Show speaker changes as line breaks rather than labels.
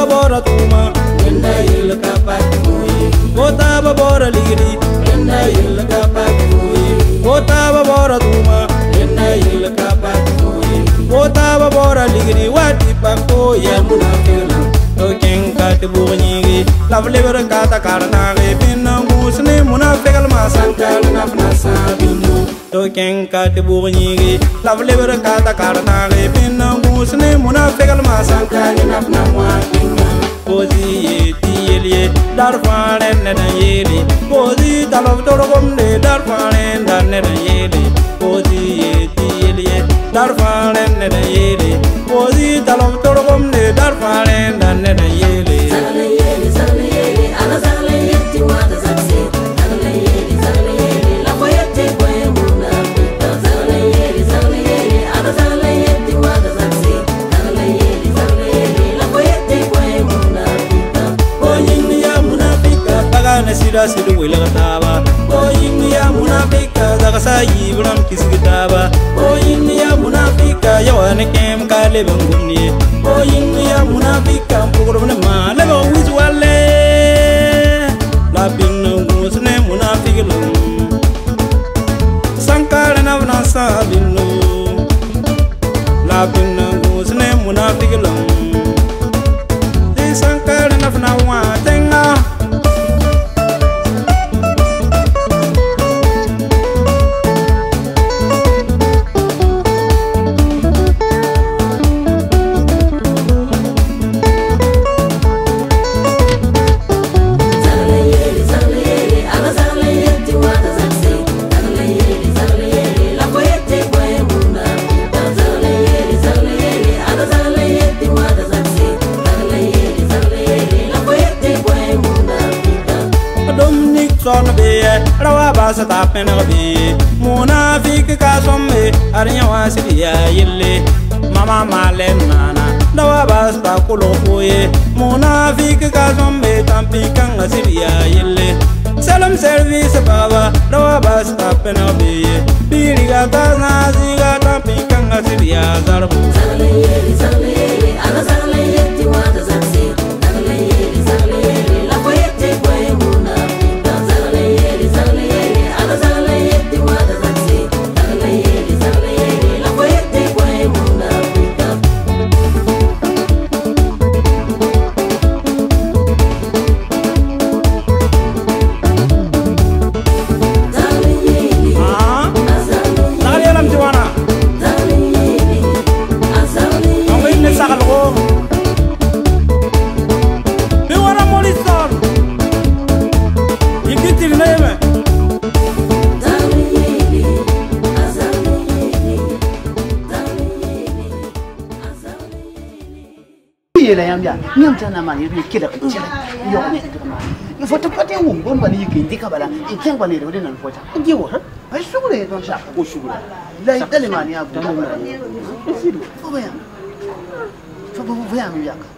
babora tuma enda yil kapatui kota babora ligri enda yil kapatui kota babora tuma enda yil kapatui kota babora ligri wati pako ya munafila to kenka te bugnigi lavle berkata karna ge pinangusne munafigal masankal nafna sabinu to kenka te bugnigi lavle berkata karna ge pinangusne munafigal masankal nafna muakinga kozi yetiye darfane nena yeli kozi talov torgom de darfane nena yeli kozi yetiye darfane nena yeli kozi talov torgom de darfane nena yeli
zagale yeli ana zagale yetti wata zakse zagale yeli la boyete boyemuna zagale yeli ana zagale yetti wata zakse zagale yeli la boyete boyemuna
boyini ya munafika bagana sida sidu wilgataba boyini ya munafika daga sayi buram kisgitaba boyini ya munafika yawane kem kale bangumni boyini ya munafika pugurumne male ba wizwale la binnu musne munafikilum sankara navna sabinu la binnu musne munafikilum di sankara navna wa tenga son be rawa basa tapen be munafik ka somme arnya wasiya yille mama malen nana rawa basa kulo foye munafik ka somme tampi kan asiya yille salam service baba rawa basa tapen be biriga tana ziga tampi kan asiya zarbu
zagale yeli ana zagale yetti wata zakse zagale yeli la boyete boyemuna
Nyam tana man yi kida ka cire yo ne you foto pate wum gon bani yi kindi ka bala in ken bani da wannan fota ndi wo ha ai shugure don sha ko shugure la dalima ni abu ko ba ya fa ba ya mi ya